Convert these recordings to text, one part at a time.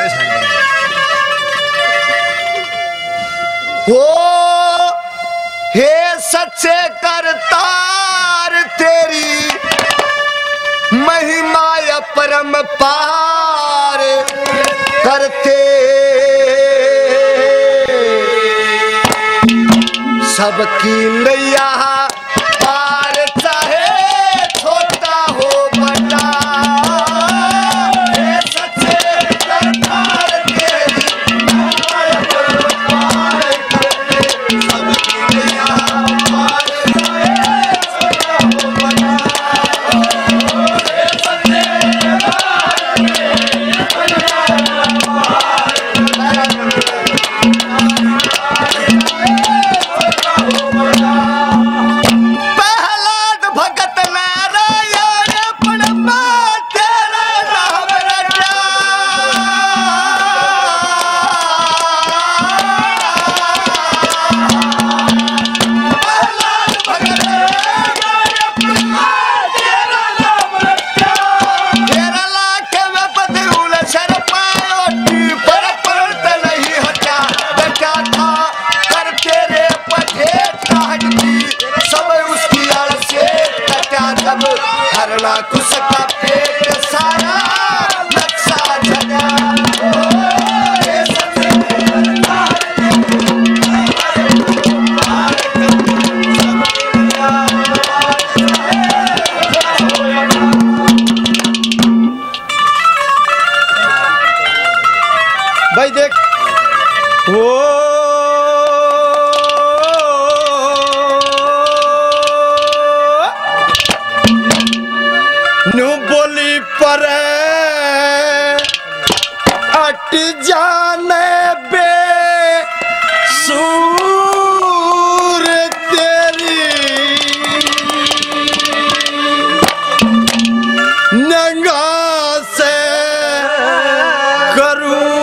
हो हे सच्चे करतार तेरी महिमा परम पार करते सबकी नैया पार चाहे छोटा हो बड़ा सच्चे करतार तेरी पार करते सबकी नैया पार चाहे छोटा हो बड़ा हरला कुसका पेट सारा नक्शा झगा भाई देख वो बोली पर अट जाने बे सूर तेरी नंगा से करूं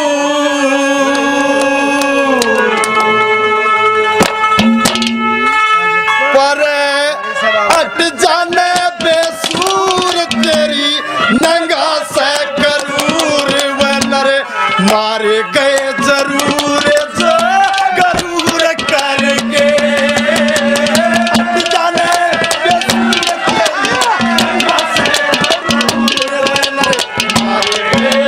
पर अट जाने बे तेरी नंगा से करूर वनर मार गए जरूर जो गरूर करके जाने नंगा से करूर वनर मार गए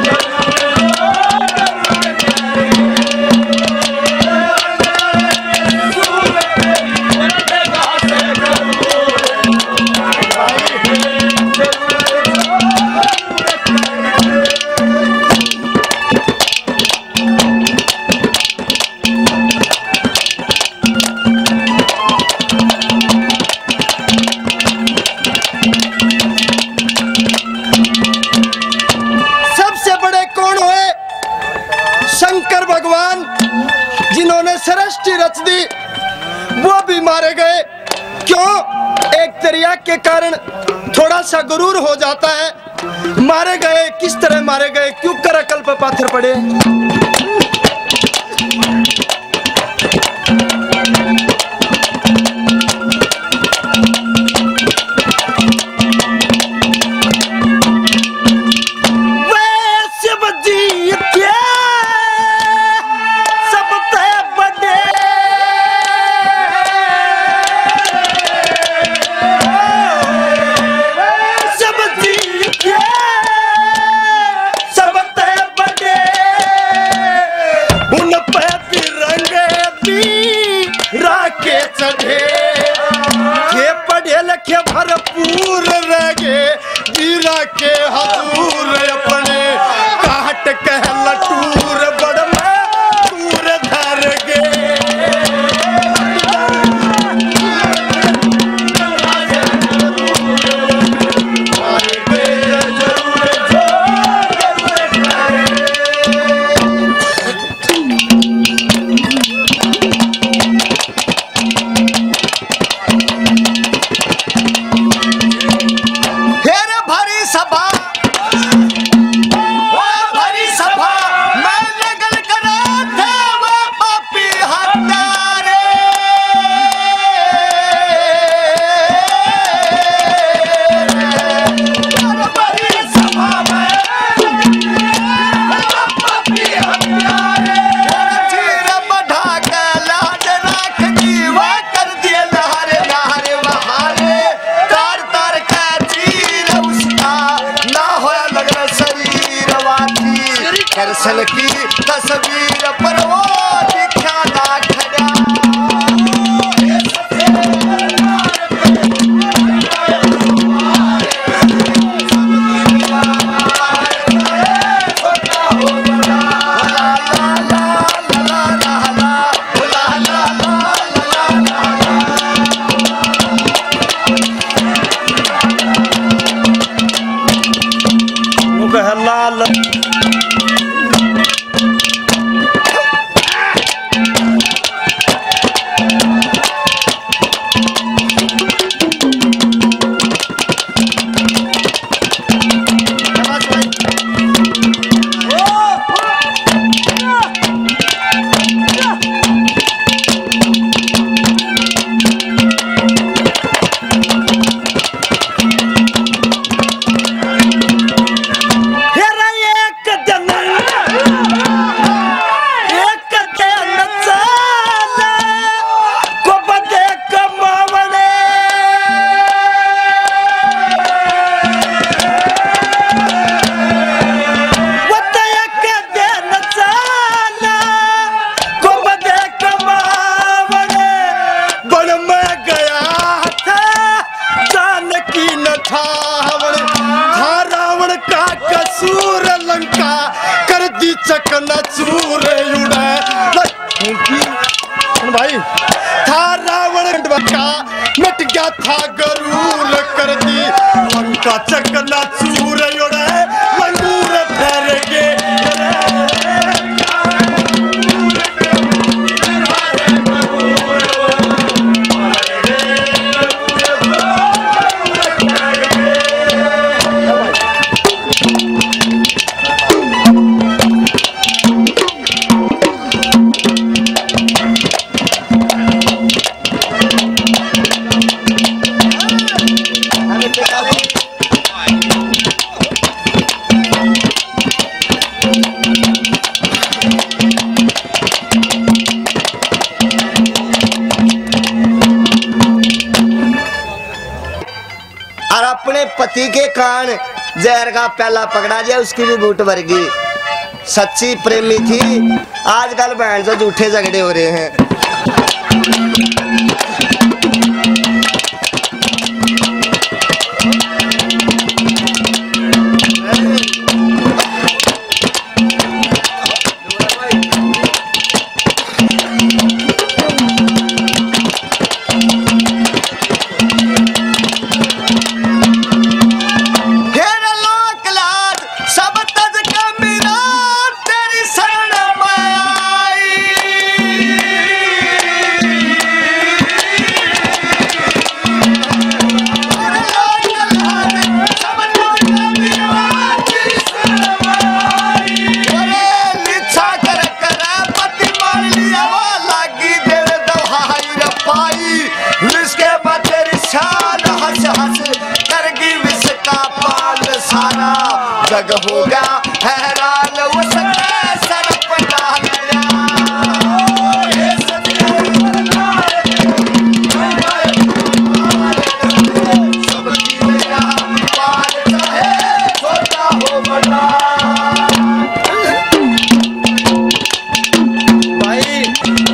शंकर भगवान जिन्होंने सृष्टि रच दी वो भी मारे गए। क्यों? एक दरिया के कारण थोड़ा सा गुरूर हो जाता है। मारे गए किस तरह मारे गए? क्यों कर अकल पर पाथर पड़े? कृष्ण की तस्वीर पर वो दिखा ना खड़ा। चकना चूर भाई था रावण का मिट गया था गरूर कर दी उनका चकना चूर उड़ा मंगूर फेर के अपने पति के कान जहर का प्याला पकड़ा दिया, उसकी भी बूट भर गई। सच्ची प्रेमी थी, आजकल बहन से झूठे झगड़े हो रहे हैं। जग हो गया हैरान उसने सर पटा लिया। सबकी मेरा पार चाहे छोटा हो बड़ा। भाई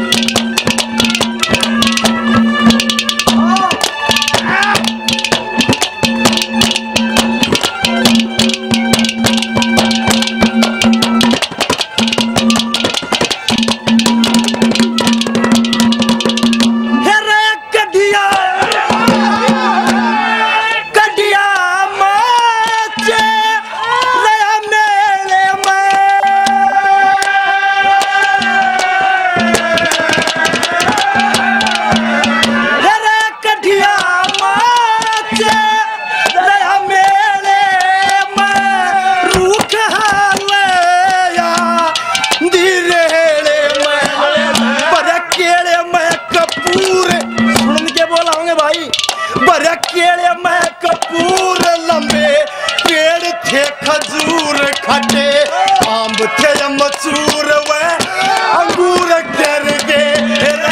केले में कपूर लंबे पेड़ थे खजूर खटे आम थे मचूर वे अंगूर गिर गए।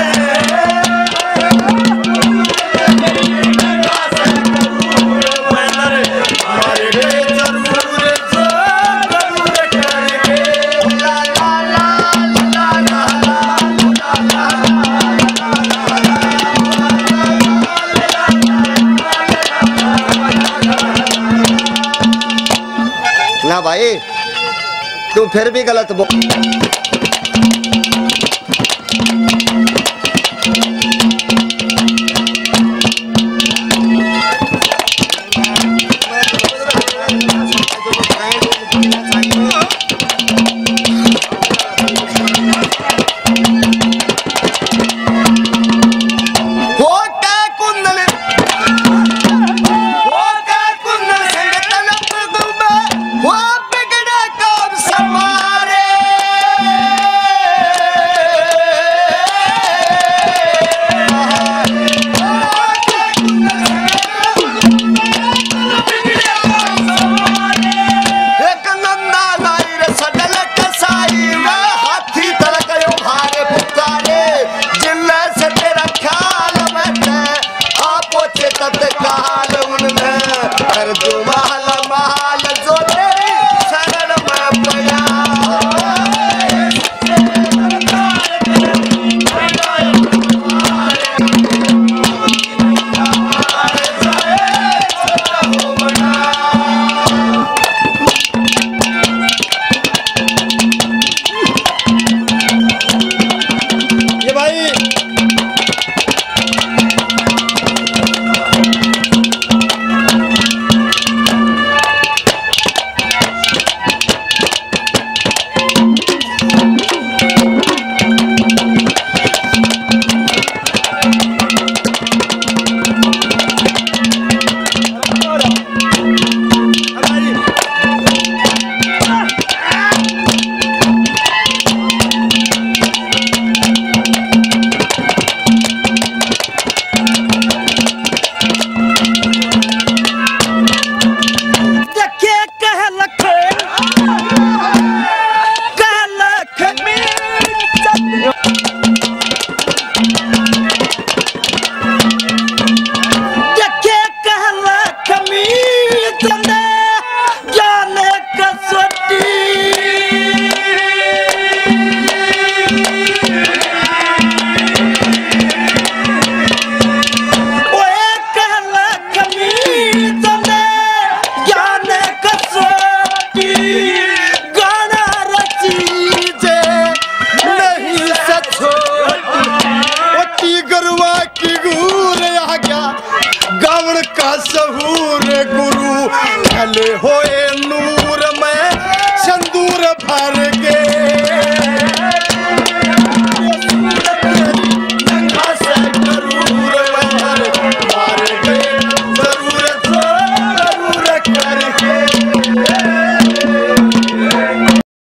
तू फिर भी गलत बोल। सहूर गुरु हले होए नू